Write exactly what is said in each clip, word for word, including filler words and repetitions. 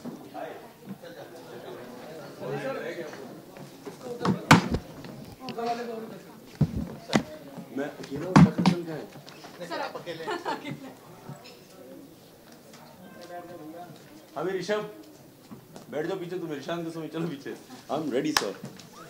मैं अकेला हूँ, शक्ल क्या है? सर आप अकेले अभी ऋषभ बैठ जाओ पीछे, तुम इरशान के समय चलो पीछे। I am ready sir.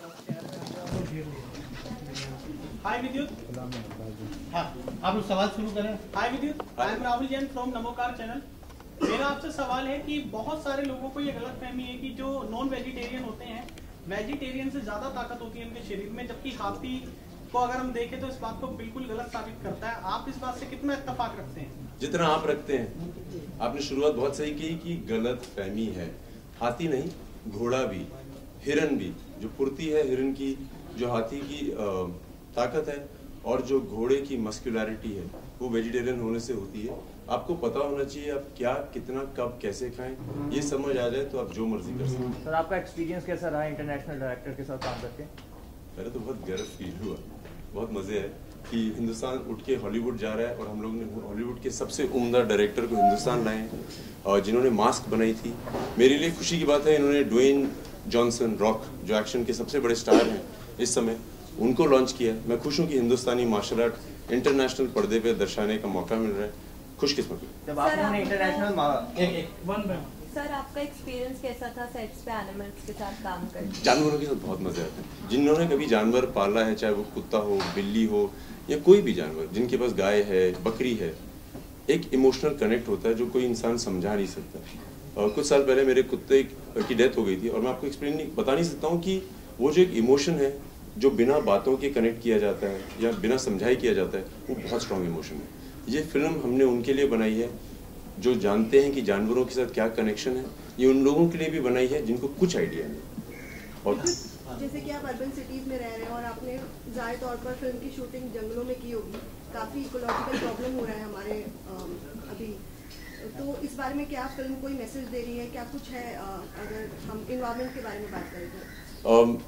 Hi Vidyut. हाँ, आप लोग सवाल शुरू करें। Hi Vidyut, I am Rahul Jain from Namokar channel. मेरा आपसे सवाल है कि बहुत सारे लोगों को ये गलतफहमी है कि जो नॉन वेजिटेरियन होते हैं, वेजिटेरियन से ज्यादा ताकत होती है उनके शरीर में, जबकि हाथी को अगर हम देखें तो इस बात को बिल्कुल गलत साबित करता है। आप इस बात से कितना इत्तेफाक रखते हैं? जितना आप रखते हैं। आपने शुरुआत बहुत सही की कि गलत फहमी है। हाथी नहीं, घोड़ा भी, हिरन भी, जो फुर्ती है हिरन की, जो हाथी की आ, ताकत है और जो घोड़े की मस्कुलैरिटी है, वो वेजिटेरियन होने से होती है। आपको पता होना चाहिए आप क्या, कितना, कब, कैसे खाएं, ये समझ आ जाए तो आप जो मर्जी कर सकते हैं। सर आपका एक्सपीरियंस कैसा रहा इंटरनेशनल डायरेक्टर के साथ काम करके? पहले तो बहुत गर्व फील हुआ, बहुत मजे है कि हिंदुस्तान उठ के हॉलीवुड जा रहा है और हम लोग ने हॉलीवुड के सबसे उम्दा डायरेक्टर को हिंदुस्तान लाए हैं और जिन्होंने मास्क बनाई थी। मेरे लिए खुशी की बात है, इन्होंने ड्वेन जॉनसन रॉक, जो एक्शन के सबसे बड़े स्टार हैं इस समय, उनको लॉन्च किया। मैं खुश हूँ कि हिंदुस्तानी मार्शल आर्ट इंटरनेशनल पर्दे पे दर्शाने का मौका मिल रहा है। खुशकिस्मती। जब आपने इंटरनेशनल एक एक वन बाय सर आपका एक्सपीरियंस कैसा था सेट्स पे एनिमल्स के साथ काम करके? जानवरों के साथ बहुत मजे आते हैं। जिन्होंने कभी जानवर पाला है, चाहे वो कुत्ता हो, बिल्ली हो या कोई भी जानवर, जिनके पास गाय है, बकरी है, एक इमोशनल कनेक्ट होता है जो कोई इंसान समझा नहीं सकता। और कुछ साल पहले मेरे कुत्ते की डेथ हो गई थी और मैं आपको एक्सप्लेन नहीं बता नहीं सकता हूँ कि वो जो एक इमोशन है जो बिना बातों के कनेक्ट किया जाता है या बिना समझाए किया जाता है, वो बहुत स्ट्रॉन्ग इमोशन है। ये फिल्म हमने उनके लिए बनाई है जो जानते हैं कि जानवरों के साथ क्या कनेक्शन है। ये उन लोगों के लिए भी बनाई है जिनको कुछ आइडिया नहीं। और जैसे कि आप अर्बन सिटीज में रह रहे हैं और आपने ज़ाहिर तौर पर फिल्म की शूटिंग जंगलों में की होगी, काफ़ी इकोलॉजिकल प्रॉब्लम हो रहा है हमारे अभी, तो इस बारे में क्या फिल्म कोई मैसेज दे रही है, क्या कुछ है? अगर हम इन्वायरमेंट के बारे में बात करें तो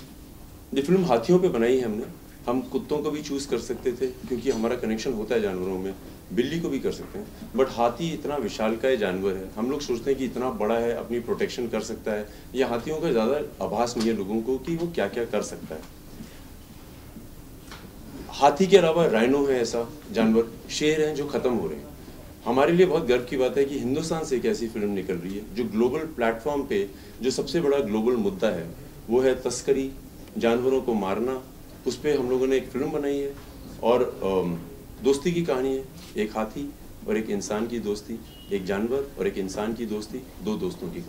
ये फिल्म हाथियों पे बनाई है हमने। हम कुत्तों को भी चूज कर सकते थे क्योंकि हमारा कनेक्शन होता है जानवरों में, बिल्ली को भी कर सकते हैं, बट हाथी इतना विशालकाय जानवर है। हम लोग सोचते हैं कि इतना बड़ा है, अपनी प्रोटेक्शन कर सकता है, या हाथियों का ज़्यादा आभास नहीं है लोगों को कि वो क्या क्या कर सकता है। हाथी के अलावा राइनो है ऐसा जानवर, शेर हैं जो खत्म हो रहे हैं। हमारे लिए बहुत गर्व की बात है कि हिंदुस्तान से एक ऐसी फिल्म निकल रही है जो ग्लोबल प्लेटफॉर्म पे, जो सबसे बड़ा ग्लोबल मुद्दा है वो है तस्करी, जानवरों को मारना, उस पर हम लोगों ने एक फिल्म बनाई है। और दोस्ती की कहानी है, एक हाथी और एक इंसान की दोस्ती, एक जानवर और एक इंसान की दोस्ती, दो दोस्तों की।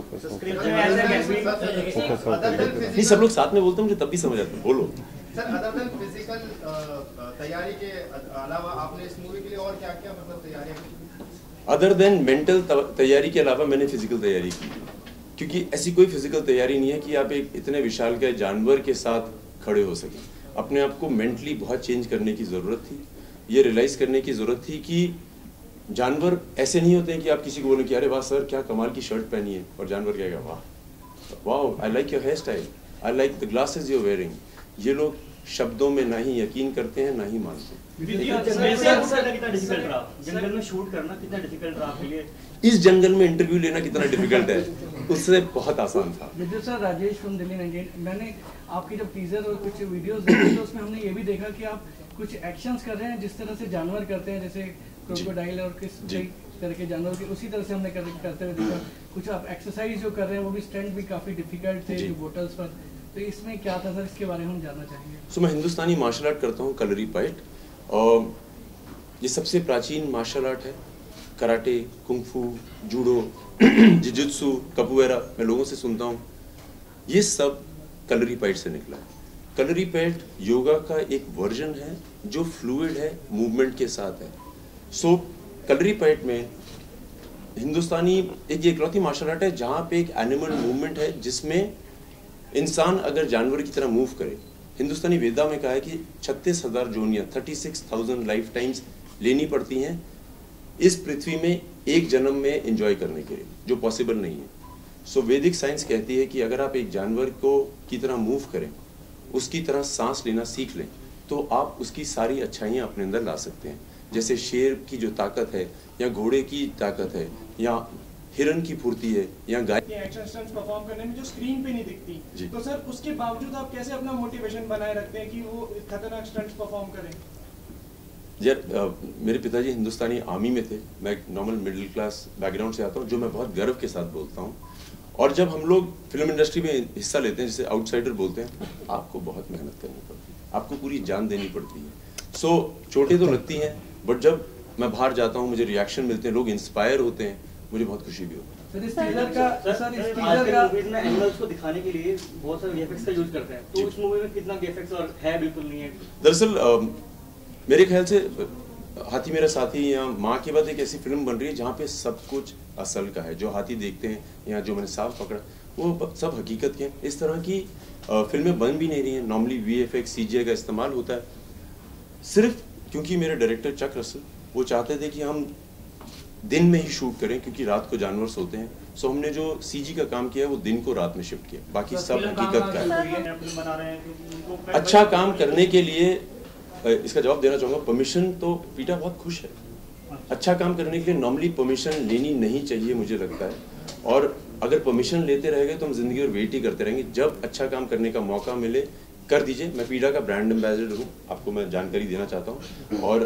नहीं, सब लोग साथ में बोलते हैं, मुझे तब भी समझ आता है। बोलो सर, अदर देन फिजिकल तैयारी के अलावा आपने इस मूवी के लिए और क्या क्या मतलब तैयारियां की? अदर देन मेंटल तैयारी के अलावा मैंने फिजिकल तैयारी की, क्योंकि ऐसी कोई फिजिकल तैयारी नहीं है कि आप एक इतने विशाल के जानवर के साथ खड़े हो सके। अपने आप को मेंटली बहुत चेंज करने की ज़रूरत थी। ये रियलाइज़ करने की ज़रूरत थी कि जानवर ऐसे नहीं होते हैं कि आप किसी को बोलें कि अरे वाह सर क्या कमाल की शर्ट पहनी है, और जानवर कहेगा वाह वाह I like your hair style, I like the glasses you are wearing. ये लोग शब्दों में ना ही यकीन करते हैं ना ही मानते हैं। जंगल में शूट करना कितना डिफिकल्ट रहा आपके लिए? इस जंगल में इंटरव्यू लेना कितना डिफिकल्ट है, उससे बहुत आसान था। Vidyut sir, Rajesh from Delhi nineteen. मैंने आपकी जब टीजर और कुछ वीडियोस देखी तो उसमें हमने ये भी देखा कि आप कुछ एक्शंस कर रहे हैं जिस तरह से जानवर करते हैं, जैसे क्रोकोडाइल और किस तरह के जानवर के, उसी तरह से हमने कर, करते हुए देखा। कुछ आप एक्सरसाइज जो कर रहे हैं वो भी स्टंट भी काफ़ी डिफिकल्ट थे जो बोटल्स पर, तो इसमें क्या था सर, इसके बारे में हम जानना चाहेंगे। सो so, मैं हिंदुस्तानी मार्शल आर्ट करता हूँ, कलरी फाइट, और ये सबसे प्राचीन मार्शल आर्ट है। Karate, kung fu, judo, jujutsu, capoeira, मैं लोगों से सुनता हूँ, ये सब कलरी फाइट से निकला है। कलरी फाइट योगा का एक वर्जन है जो फ्लूइड है, मूवमेंट के साथ है। सो so, कलरी फाइट में हिंदुस्तानी एक इकलौती मार्शल आर्ट है जहाँ पे एक एनिमल मूवमेंट है जिसमें इंसान अगर जानवर की तरह मूव करे। हिंदुस्तानी वेदा में कहा है कि छत्तीस हजार जोनियाँ, thirty six thousand lifetimes लेनी पड़ती हैं इस पृथ्वी में एक जन्म में एंजॉय करने के लिए, जो पॉसिबल नहीं है। सो so, वैदिक साइंस कहती है कि अगर आप एक जानवर को की तरह मूव करें, उसकी तरह सांस लेना सीख लें, तो आप उसकी सारी अच्छाइयाँ अपने अंदर ला सकते हैं। जैसे शेर की जो ताकत है, या घोड़े की ताकत है, या हिरन की फुर्ती है या गाय एक्शन स्टंट्स परफॉर्म करने में जो स्क्रीन पे नहीं दिखती, तो सर उसके बावजूद आप कैसे अपना मोटिवेशन बनाए रखते हैं कि वो खतरनाक स्टंट्स परफॉर्म करें? यार मेरे पिताजी हिंदुस्तानी आर्मी में थे, मैं एक नॉर्मल मिडिल क्लास बैकग्राउंड से आता हूँ, जो मैं बहुत गर्व के साथ बोलता हूँ। और जब हम लोग फिल्म इंडस्ट्री में हिस्सा लेते हैं, जिसे आउटसाइडर बोलते हैं, आपको बहुत मेहनत करनी पड़ती है, आपको पूरी जान देनी पड़ती है। सो so, चोटें तो लगती हैं, बट जब मैं बाहर जाता हूँ, मुझे रिएक्शन मिलते हैं, लोग इंस्पायर होते हैं, मुझे बहुत खुशी भी होती है। सर इस टीजर का सर इस टीजर का मूवीज में एनिमल्स को दिखाने के लिए बहुत सारे वीएफएक्स का यूज करते हैं, तो इस मूवी में कितना वीएफएक्स और है बिल्कुल नहीं है? दरअसल मेरे ख्याल से हाथी मेरा साथी या माँ की बात एक ऐसी फिल्म बन रही है जहाँ पे सब कुछ असल का है। जो हाथी देखते हैं या जो मैंने सांप पकड़ा, वो सब हकीकत के हैं। इस तरह की फिल्में बन भी नहीं रही हैं। नॉर्मली वीएफएक्स सीजीआई का इस्तेमाल होता है, सिर्फ क्योंकि मेरे डायरेक्टर चक रसल वो चाहते थे कि हम दिन में ही शूट करें, क्योंकि रात को जानवर सोते हैं। सो हमने जो सीजी का काम किया है वो दिन को रात में शिफ्ट किया, बाकी सब हकीकत का है। अच्छा काम करने के लिए इसका जवाब देना चाहूँगा, परमिशन तो पीटा बहुत खुश है। अच्छा काम करने के लिए नॉर्मली परमिशन लेनी नहीं चाहिए मुझे लगता है, और अगर परमिशन लेते रहेंगे तो हम जिंदगी और वेट ही करते रहेंगे। जब अच्छा काम करने का मौका मिले कर दीजिए। मैं पीटा का ब्रांड एम्बेसडर हूँ, आपको मैं जानकारी देना चाहता हूँ, और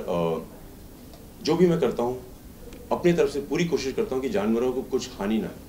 जो भी मैं करता हूँ अपनी तरफ से पूरी कोशिश करता हूँ कि जानवरों को कुछ हानि ना हो।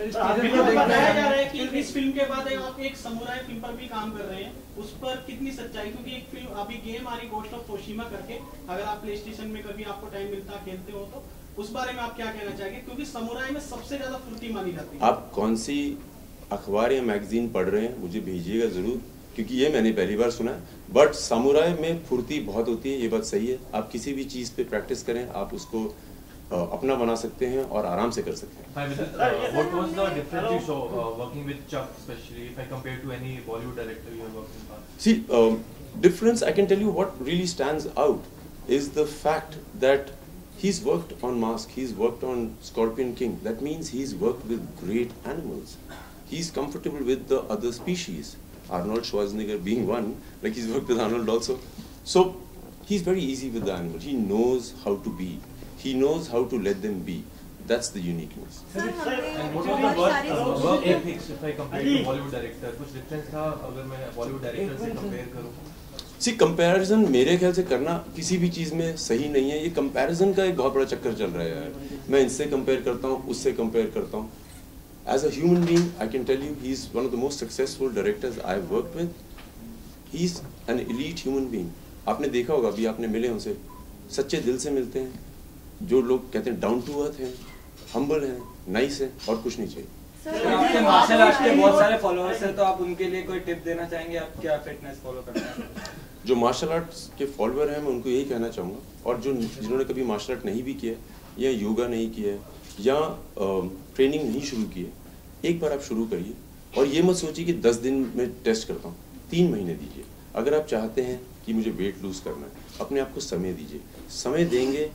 बताया जा रहा है कि इस फिल्म के बाद आप एक समुराई फिल्म पर भी काम कर रहे हैं, उस पर कितनी सच्चाई? क्योंकि एक फिल्म अभी गेम आ रही गोस्ट ऑफ त्सुशिमा करके, अगर आप प्ले स्टेशन में कभी आपको टाइम मिलता खेलते हो तो उस बारे में आप क्या कहना चाहेंगे? क्योंकि समुराई में सबसे ज्यादा फुर्ती मानी जाती है। आप कौन सी अखबार या मैगजीन पढ़ रहे हैं मुझे भेजिएगा जरूर, क्योंकि ये मैंने पहली बार सुना है। बट समुराई में फुर्ती बहुत होती है, ये बात सही है। आप किसी भी चीज पे प्रैक्टिस करें, आप उसको अपना बना सकते हैं और आराम से कर सकते हैं। Hi, uh, what was the difference you saw uh, working with Chuck, especially if I compare to any Bollywood director you have worked in past? See, um, difference, I can tell you what really stands out is the fact that he's worked on Mask, he's worked on Scorpion King. That means he's worked with great animals. He's comfortable with the other species. Arnold Schwarzenegger being one, like he's worked with Arnold also. So he's very easy with the animal. He knows how to be. He knows how to let them be. That's the uniqueness. Sir, and what was the work, uh, work ethics if I compare to Bollywood director? कुछ difference था अगर मैं Bollywood director से compare करूँ? See, comparison मेरे ख्याल से करना किसी भी चीज़ में सही नहीं है। ये comparison का एक बहुत बड़ा चक्कर चल रहा है यार। मैं इनसे compare करता हूँ, उससे compare करता हूँ। As a human being, I can tell you, he's one of the most successful directors I've worked with. He's an elite human being. आपने देखा होगा, अभी आपने मिले उनसे, सच्चे दिल से मिलते हैं। जो लोग कहते हैं डाउन टू अर्थ हैं, हम्बल हैं, नाइस हैं, और कुछ नहीं चाहिए। आपके मार्शल आर्ट के बहुत सारे फॉलोअर्स हैं, तो आप उनके लिए कोई टिप देना चाहेंगे? आप क्या फिटनेस फॉलो करते हैं? जो मार्शल आर्ट्स के फॉलोअर हैं, मैं उनको यही कहना चाहूँगा, और जो जिन्होंने कभी मार्शल आर्ट नहीं भी किया या योगा नहीं किया या ट्रेनिंग नहीं शुरू की है, एक बार आप शुरू करिए। और ये मत सोचिए कि दस दिन में टेस्ट करता हूँ, तीन महीने दीजिए। अगर आप चाहते हैं कि मुझे वेट लूज करना है, अपने आप को समय दीजिए। समय देंगे,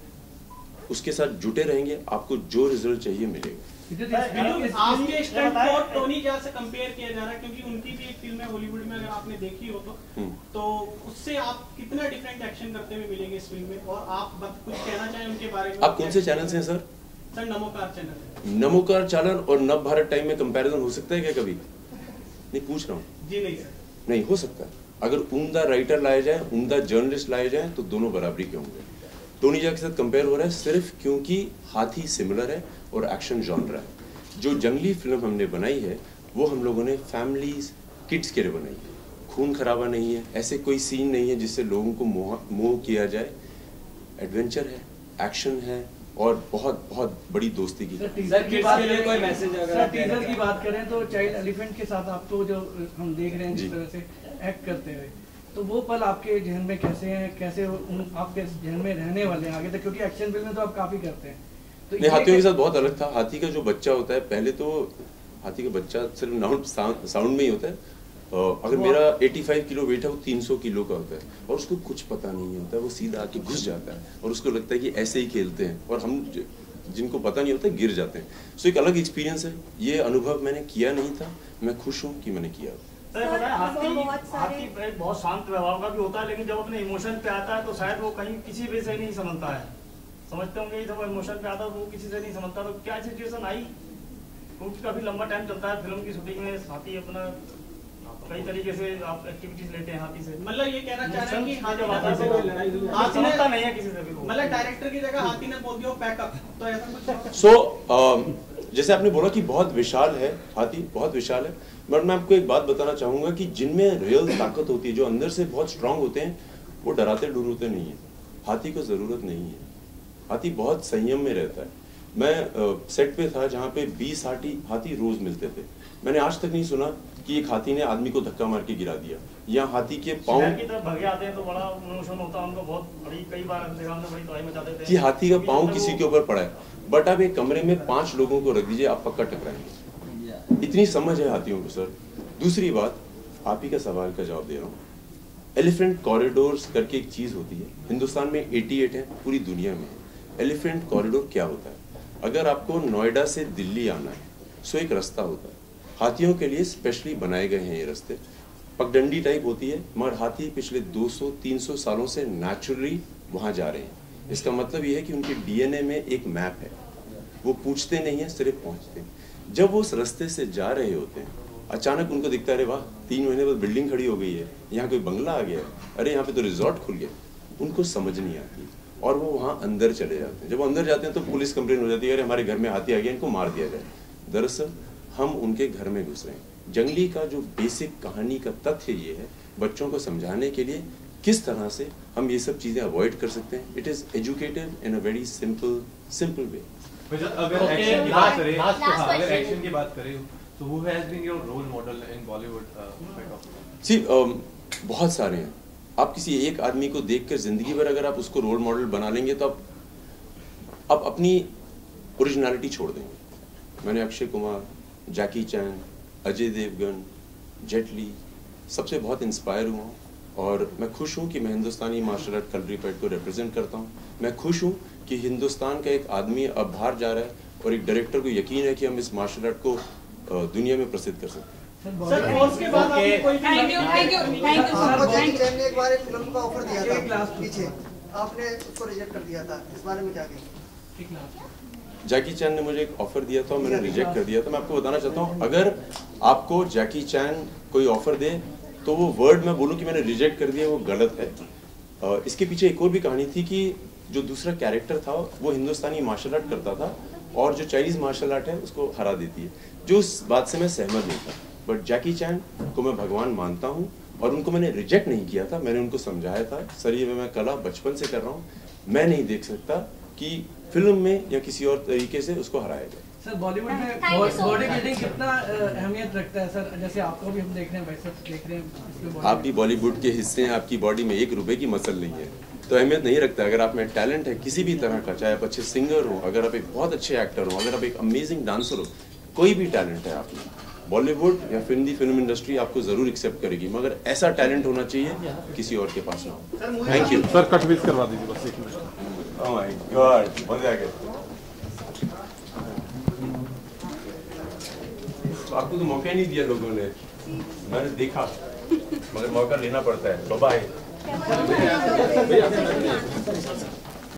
उसके साथ जुटे रहेंगे, आपको जो रिजल्ट चाहिए मिलेगा। आपके स्टंट को टोनी जैसा से कंपेयर किया जा रहा है, क्योंकि उनकी भी एक फिल्म है हॉलीवुड में, अगर आपने देखी हो तो तो उससे आप कितना डिफरेंट एक्शन करते हुए मिलेंगे इस फिल्म में? और आप कुछ कहना चाहें उनके बारे में? आप कौन से चैनल से हैं sir? Sir Namokar channel. Namokar channel और नव भारत टाइम में कंपैरिजन हो सकता है क्या कभी? नहीं पूछ रहा हूँ। जी नहीं सर। नहीं हो सकता है। अगर उम्दा राइटर लाए जाए, उम्दा जर्नलिस्ट लाए जाए, तो दोनों बराबरी के होंगे। टोनी जैसा के साथ कंपेयर हो रहा है सिर्फ क्योंकि हाथी सिमिलर है और एक्शन जॉनरा है। जो जंगली फिल्म हमने बनाई है वो हम लोगों ने फैमिलीज किड्स के लिए बनाई है। खून खराबा नहीं है, ऐसे कोई सीन नहीं है जिससे लोगों को मोह मोह किया जाए। एडवेंचर है, एक्शन है और बहुत बहुत बड़ी दोस्ती की। सर किड्स के लिए कोई मैसेज अगर आप टीजर की बात करें तो चाइल्ड एलिफेंट के साथ आपको जो हम देख रहे हैं जिस तरह से एक्ट करते हुए, तो वो पल आपके जहन में कैसे हैं, कैसे उन आपके जहन में रहने वाले हैं आगे तक? क्योंकि एक्शन फिल्म में तो आप काफी करते हैं। तो नहीं, हाथियों के साथ बहुत अलग था। हाथी का जो बच्चा होता है, पहले तो हाथी का बच्चा सिर्फ नाउंड साउंड में ही होता है। अगर मेरा पचासी किलो वेट है, वो तीन सौ किलो का होता है और उसको कुछ पता नहीं होता, वो सीधा आके घुस जाता है और उसको लगता है कि ऐसे ही खेलते हैं, और हम जिनको पता नहीं होता गिर जाते हैं। सो एक अलग एक्सपीरियंस है। ये अनुभव मैंने किया नहीं था, मैं खुश हूँ कि मैंने किया। हाथी हाथी बहुत शांत व्यवहार का भी होता है, लेकिन जब अपने इमोशन पे आता है तो शायद वो कहीं किसी भी से नहीं समझता है। समझते होंगे जब इमोशन पे आता है तो वो किसी से नहीं समझता। तो क्या सिचुएशन आई क्योंकि काफी लंबा टाइम चलता है फिल्म की शूटिंग में, हाथी अपना कई तरीके से आप एक्टिविटीज लेते हैं हाथी से। मतलब ये कहना चाह रहे हैं कि हाथी ने हाथी ने नहीं है किसी से भी, मतलब डायरेक्टर की जगह हाथी ने बोल दिया पैकअप, तो ऐसा कुछ। सो so, जैसे आपने बोला कि बहुत विशाल है हाथी, बहुत विशाल है, बट मैं आपको एक बात बताना चाहूंगा कि जिनमें रियल ताकत होती है, जो अंदर से बहुत स्ट्रांग होते हैं, वो डराते डुराते नहीं है। हाथी को जरूरत नहीं है, हाथी बहुत संयम में रहता है। मैं सेट पे था जहाँ पे बीस हाथी हाथी रोज मिलते थे। मैंने आज तक नहीं सुना कि एक हाथी ने आदमी को धक्का मार के गिरा दिया, या हाथी के पाँव की तरफ भागे आते हैं तो बड़ा इमोशन होता है उनको, बहुत बड़ी कई बार बड़ी तबाही मचा देते हैं कि हाथी का पाँव किसी के ऊपर पड़ा है। बट आप एक कमरे में पांच लोगों को रख दीजिए, आप पक्का टकराएंगे। इतनी समझ है हाथियों को सर। दूसरी बात, आप ही का सवाल का जवाब दे रहा हूँ। एलिफेंट कॉरिडोर्स करके एक चीज होती है, हिंदुस्तान में अठासी है, पूरी दुनिया में। एलिफेंट कॉरिडोर क्या होता है? अगर आपको नोएडा से दिल्ली आना है, सो एक रास्ता होता है, हाथियों के लिए स्पेशली बनाए गए हैं ये रास्ते। पगडंडी टाइप होती है, मगर हाथी पिछले दो सौ तीन सौ सालों से नेचुरली वहां जा रहे हैं। इसका मतलब ये है कि उनके डीएनए में एक मैप है, वो पूछते नहीं है, सिर्फ पहुंचते हैं। जब वो उस रास्ते से जा रहे होते हैं, अचानक उनको दिखता है, अरे वाह, तीन महीने बाद बिल्डिंग खड़ी हो गई है, यहाँ कोई बंगला आ गया है, अरे यहाँ पे तो रिजॉर्ट खुल गया। उनको समझ नहीं आती और वो वहाँ अंदर चले जाते हैं। जब वो अंदर जाते हैं तो पुलिस कंप्लेन हो जाती है, अरे हमारे घर में हाथी आ गया, इनको मार दिया जाए। दरअसल हम उनके घर में घुस रहे हैं। जंगली का जो बेसिक कहानी का तथ्य ये है, बच्चों को समझाने के लिए किस तरह से हम ये सब चीजें अवॉइड कर सकते हैं। It is educative in a very simple simple way. अगर एक्शन की बात करें, अगर एक्शन की बात करें, so who has been your role model in Bollywood? C uh, um, बहुत सारे हैं। आप किसी एक आदमी को देखकर जिंदगी भर अगर आप उसको रोल मॉडल बना लेंगे तो आप आप अपनी ओरिजिनलिटी छोड़ देंगे। मैंने Akshay Kumar, Jackie Chan, Ajay Devgn, Jet Li सबसे बहुत इंस्पायर हुआ हूँ और मैं खुश हूँ कि मैं हिंदुस्तानी मार्शल आर्ट कलरी पैट को रिप्रेजेंट करता हूँ। मैं खुश हूँ कि हिंदुस्तान का एक आदमी अब बाहर जा रहा है और एक डायरेक्टर को यकीन है कि हम इस मार्शल आर्ट को दुनिया में प्रसिद्ध कर सकते हैं। सर कोर्स के बाद आपने कोई thank you thank you thank you आपको जैकी चैन ने एक बार एक फिल्म का ऑफर दिया था क्लास पीछे, आपने उसको रिजेक्ट कर दिया था, इस बारे में क्या कहेंगे? जैकी चैन ने मुझे एक ऑफर दिया था, मैंने रिजेक्ट कर दिया था। मैं आपको बताना चाहता हूँ, अगर आपको जैकी चैन कोई ऑफर दे तो वो वर्ड मैं बोलूँ कि मैंने रिजेक्ट कर दिया, वो गलत है। इसके पीछे एक और भी कहानी थी कि जो दूसरा कैरेक्टर था वो हिंदुस्तानी मार्शल आर्ट करता था और जो चाइनीज मार्शल आर्ट है उसको हरा देती है, जो उस बात से मैं सहमत नहीं था। बट जैकी चैन को मैं भगवान मानता हूँ और उनको मैंने रिजेक्ट नहीं किया था। मैंने उनको समझाया था, सर ये मैं कला बचपन से कर रहा हूँ, मैं नहीं देख सकता कि फिल्म में या किसी और तरीके से उसको हराया जाए। सर बॉलीवुड में बॉडी बिल्डिंग कितना अहमियत रखता है सर? जैसे आपको भी हम देख रहे हैं, वैसे देख रहे हैं, आप भी बॉलीवुड के हिस्से हैं, आपकी बॉडी में एक रुपए की मसल नहीं है तो अहमियत नहीं रखता। अगर आप में टैलेंट है किसी भी तरह का, चाहे आप अच्छे सिंगर हो, अगर आप एक बहुत अच्छे एक्टर हो, अगर आप एक अमेजिंग डांसर हो, कोई भी टैलेंट है आप में, बॉलीवुड या हिंदी फिल्म इंडस्ट्री आपको जरूर एक्सेप्ट करेगी, मगर ऐसा टैलेंट होना चाहिए किसी और के पास ना हो। थैंक यू सर, कट बीच करवा दीजिए बस एक मिनट। ओह माय गॉड, मजा आ गया। तो आपको तो मौका ही नहीं दिया लोगों ने, मैंने देखा, मगर मौका लेना पड़ता है। Bye bye.